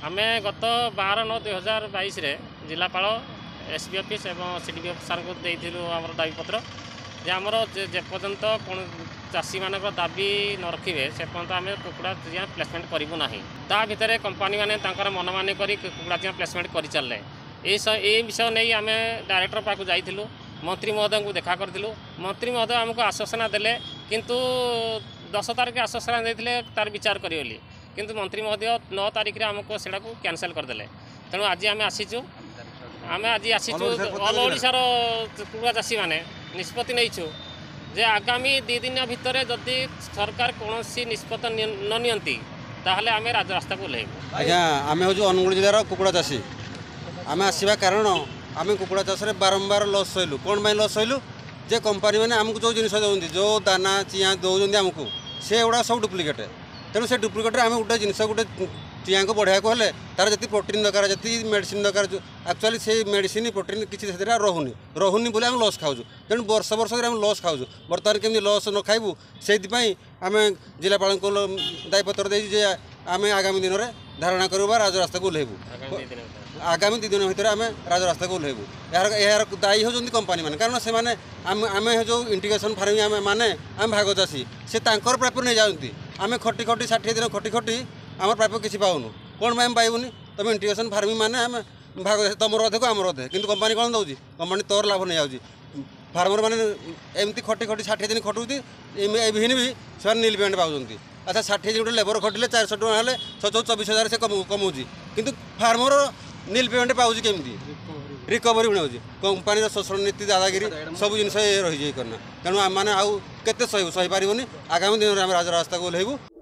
आम गत 12/9/2022 जिलापाल एसपी ऑफिस और सीडीपी सार को देलु आम दाबीपत्र जे आमर जेपर्यंत कौन चाषी मान दाबी न रखिए से पर्यंत आम कुकुड़ा चियाँ प्लेसमेंट करूँ ना ता भितर कंपानी मैंने मनमानी कर कुकुड़ा चियाँ प्लेसमेंट कर चलले ये विषय नहीं आम डायरेक्टर पाक जाइलु मंत्री महोदय को देखा करूँ मंत्री महोदय आमको आश्वासना देले किंतु 10 तारिख आश्वासना देते तार विचार करी किंतु मंत्री महोदय 9 तारिख आमको से कैनसल करदे तेणु आज आम आसीचु आज आसीचु ऑल ओडिशार कुकुड़ा चाषी मैंने निष्पत्ति नहीं जे आगामी 2 दिन भितर जदि सरकार कौन निष्पत्ति न नियंती ताहले आम राजरास्ता को ओह्लैबु। आज्ञा आम हूँ अनुगुल जिलार कुकुड़ा चाषी आम आसवा कारण आम कुकुड़ा चाष बारंबार लस सैलु कौन लस सैलु जे कंपानी मैंने आमको जो जिन दौरान जो दाना चियाँ दौरान आमको से गुड़ा सब डुप्लिकेट तेणु से डुप्लिकेट आम गोटे जिन गोटे चियाँ को बढ़ाया हेल्ले तार जी प्रोटीन दरकार जी मेडिसिन दरकार एक्चुअली से मेडिसिन प्रोटीन किसी रोनी बोले आम लस खाऊ तेणु वर्ष वर्ष आम लस खाऊ बर्तमान केमी लस न खाइबू से आम जिलापाल को दायीपत्र दे आम आगामी दिन में धारणा करूँ राजरास्ता को ओह्लैबू आगामी 2 दिन भितर आम राजरास्ता को ओह्लैबू यार दायी होती कंपानी मैंने कारण से आम जो इंटीग्रेशन फार्मिंग माने आम भाग चाषी से प्राप्य नहीं जाती आम खटी खटी 60 दिन खटी खटी आम प्राप्य किसी पाऊनु कौन आम पाइबुनि तुम इंटीग्रेशन फार्मिंग माने आम भाग तुम अधे को आमर अधे किंतु कंपानी कौन दौर कंपानी तोर लाभ नहीं जाऊँगी फार्मर मैंने एमती खटी खटी 60 दिन खटुती एभिन भी से नील पेमेंट पाँच अच्छा 60 दिन गोटे लेबर खटिले 400 टଙ୍କା हेल्ले 24,000 से कमाऊँगी किंतु फार्मर नील पेमेंट पाँच केमती रिकवरी मिले कंपानी शोषण नीति दादागिरी सब जिन रही करना तेणु आम मैंने आउ केते सही पारे आगामी दिन में आम राजरास्ता को ओह्लैबू।